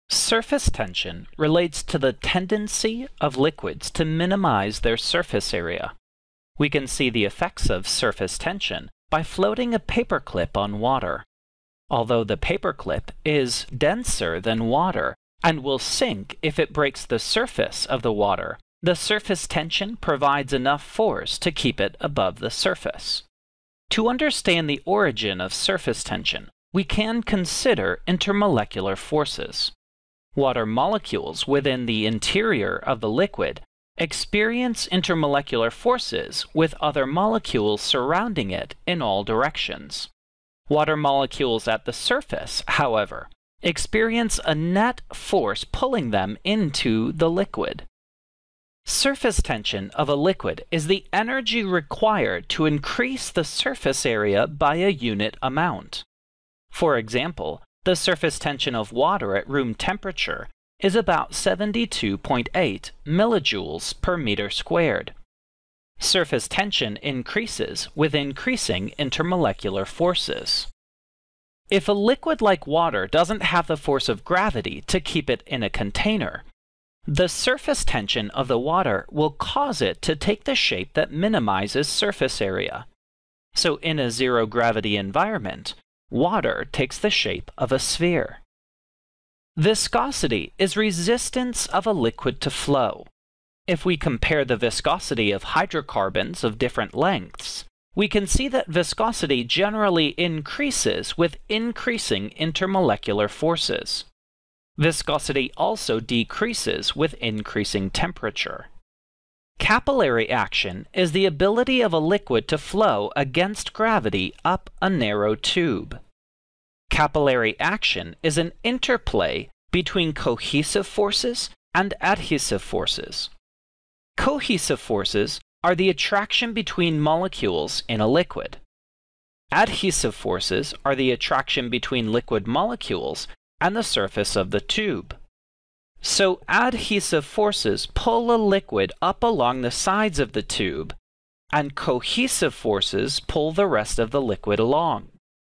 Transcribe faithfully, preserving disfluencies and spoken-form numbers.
Surface tension relates to the tendency of liquids to minimize their surface area. We can see the effects of surface tension by floating a paperclip on water. Although the paperclip is denser than water and will sink if it breaks the surface of the water, the surface tension provides enough force to keep it above the surface. To understand the origin of surface tension, we can consider intermolecular forces. Water molecules within the interior of the liquid experience intermolecular forces with other molecules surrounding it in all directions. Water molecules at the surface, however, experience a net force pulling them into the liquid. Surface tension of a liquid is the energy required to increase the surface area by a unit amount. For example, the surface tension of water at room temperature is about seventy-two point eight millijoules per meter squared. Surface tension increases with increasing intermolecular forces. If a liquid like water doesn't have the force of gravity to keep it in a container, the surface tension of the water will cause it to take the shape that minimizes surface area. So in a zero-gravity environment, water takes the shape of a sphere. Viscosity is resistance of a liquid to flow. If we compare the viscosity of hydrocarbons of different lengths, we can see that viscosity generally increases with increasing intermolecular forces. Viscosity also decreases with increasing temperature. Capillary action is the ability of a liquid to flow against gravity up a narrow tube. Capillary action is an interplay between cohesive forces and adhesive forces. Cohesive forces are the attraction between molecules in a liquid. Adhesive forces are the attraction between liquid molecules and the surface of the tube. So adhesive forces pull a liquid up along the sides of the tube, and cohesive forces pull the rest of the liquid along.